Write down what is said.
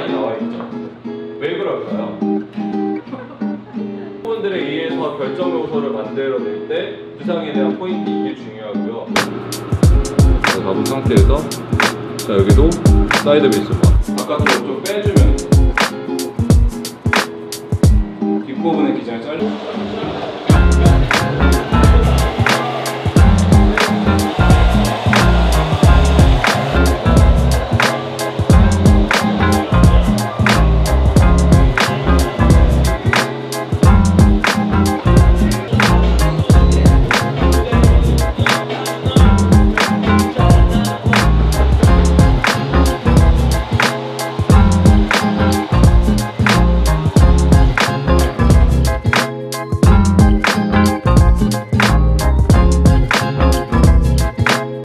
많이 나와 있죠. 왜 그럴까요? 부분들에 의해서 결정 요소를 만들어낼 때 부상에 대한 포인트 이게 중요하고요. 자, 잡은 상태에서 자 여기도 사이드 베이스 바 바깥으로 좀 빼주면 뒷부분의 기장이 잘려.